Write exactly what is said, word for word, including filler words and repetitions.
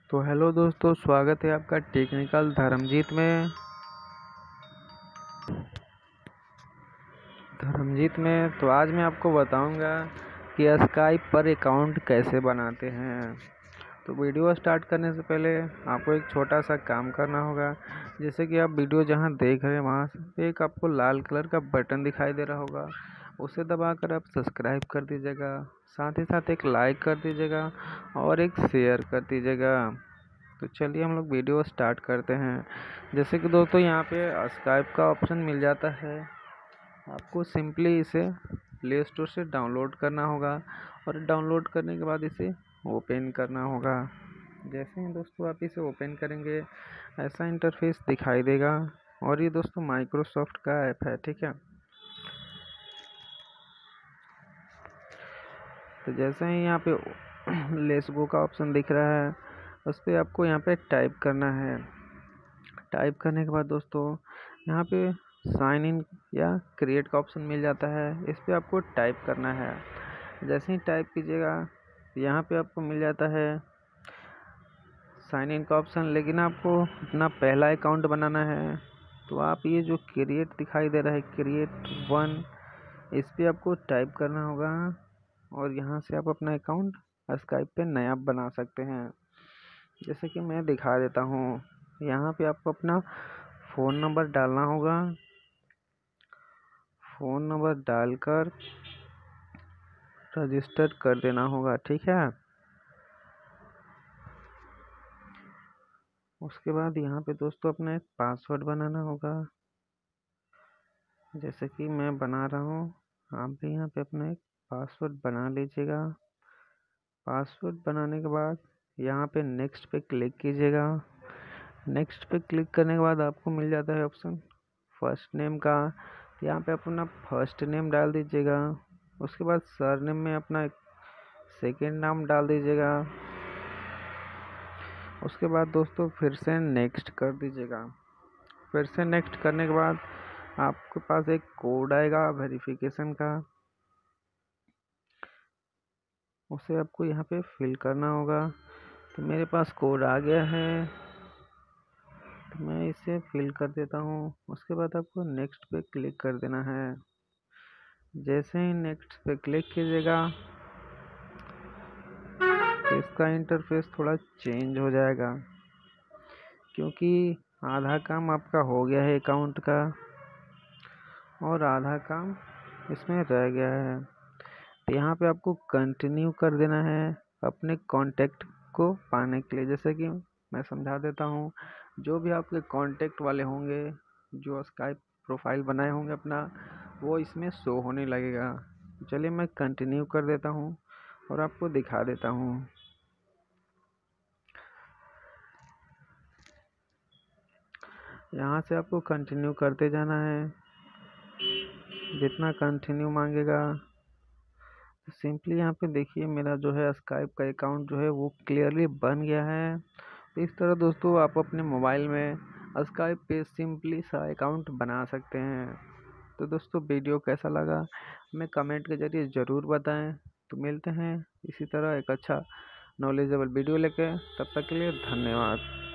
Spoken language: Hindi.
तो हेलो दोस्तों, स्वागत है आपका टेक्निकल धर्मजीत में धर्मजीत में तो आज मैं आपको बताऊंगा कि स्काइप पर अकाउंट कैसे बनाते हैं। तो वीडियो स्टार्ट करने से पहले आपको एक छोटा सा काम करना होगा। जैसे कि आप वीडियो जहां देख रहे हैं वहां से एक आपको लाल कलर का बटन दिखाई दे रहा होगा, उसे दबाकर आप सब्सक्राइब कर दीजिएगा। साथ ही साथ एक लाइक कर दीजिएगा और एक शेयर कर दीजिएगा। तो चलिए हम लोग वीडियो स्टार्ट करते हैं। जैसे कि दोस्तों यहाँ पे स्काइप का ऑप्शन मिल जाता है। आपको सिंपली इसे प्ले स्टोर से डाउनलोड करना होगा और डाउनलोड करने के बाद इसे ओपन करना होगा। जैसे ही दोस्तों आप इसे ओपन करेंगे ऐसा इंटरफेस दिखाई देगा। और ये दोस्तों माइक्रोसॉफ्ट का ऐप है, ठीक है। तो जैसे ही यहाँ पे लेट्स गो का ऑप्शन दिख रहा है, उस पर आपको यहाँ पे टाइप करना है। टाइप करने के बाद दोस्तों यहाँ पे साइन इन या क्रिएट का ऑप्शन मिल जाता है, इस पर आपको टाइप करना है। जैसे ही टाइप कीजिएगा यहाँ पे आपको मिल जाता है साइन इन का ऑप्शन, लेकिन आपको अपना पहला अकाउंट बनाना है। तो आप ये जो क्रिएट दिखाई दे रहा है, क्रिएट वन, इस पर आपको टाइप करना होगा और यहाँ से आप अपना अकाउंट स्काइप पे नया बना सकते हैं। जैसे कि मैं दिखा देता हूँ। यहाँ पे आपको अपना फ़ोन नंबर डालना होगा। फ़ोन नंबर डालकर रजिस्टर कर देना होगा, ठीक है। उसके बाद यहाँ पे दोस्तों अपना एक पासवर्ड बनाना होगा। जैसे कि मैं बना रहा हूँ, आप भी यहाँ पे अपना एक पासवर्ड बना लीजिएगा। पासवर्ड बनाने के बाद यहाँ पे नेक्स्ट पे क्लिक कीजिएगा। नेक्स्ट पे क्लिक करने के बाद आपको मिल जाता है ऑप्शन फर्स्ट नेम का। यहाँ पे अपना फर्स्ट नेम डाल दीजिएगा। उसके बाद सरनेम में अपना सेकेंड नाम डाल दीजिएगा। उसके बाद दोस्तों फिर से नेक्स्ट कर दीजिएगा। फिर से नेक्स्ट करने के बाद आपके पास एक कोड आएगा वेरिफिकेशन का, उसे आपको यहाँ पे फिल करना होगा। तो मेरे पास कोड आ गया है, तो मैं इसे फिल कर देता हूँ। उसके बाद आपको नेक्स्ट पे क्लिक कर देना है। जैसे ही नेक्स्ट पे क्लिक कीजिएगा इसका इंटरफेस थोड़ा चेंज हो जाएगा, क्योंकि आधा काम आपका हो गया है अकाउंट का और आधा काम इसमें रह गया है। तो यहाँ पे आपको कंटिन्यू कर देना है अपने कांटेक्ट को पाने के लिए। जैसे कि मैं समझा देता हूँ, जो भी आपके कांटेक्ट वाले होंगे, जो स्काइप प्रोफाइल बनाए होंगे अपना, वो इसमें शो होने लगेगा। चलिए मैं कंटिन्यू कर देता हूँ और आपको दिखा देता हूँ। यहाँ से आपको कंटिन्यू करते जाना है, जितना कंटिन्यू मांगेगा। सिंपली यहाँ पे देखिए मेरा जो है स्काइप का अकाउंट जो है वो क्लियरली बन गया है। तो इस तरह दोस्तों आप अपने मोबाइल में स्काइप पे सिंपली सा अकाउंट बना सकते हैं। तो दोस्तों वीडियो कैसा लगा हमें कमेंट के जरिए ज़रूर बताएं। तो मिलते हैं इसी तरह एक अच्छा नॉलेजेबल वीडियो लेके, तब तक के लिए धन्यवाद।